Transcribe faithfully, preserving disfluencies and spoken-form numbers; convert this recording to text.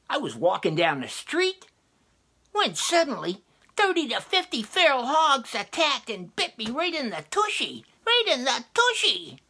I was walking down the street when suddenly thirty to fifty feral hogs attacked and bit me right in the tushy. Right in the tushy.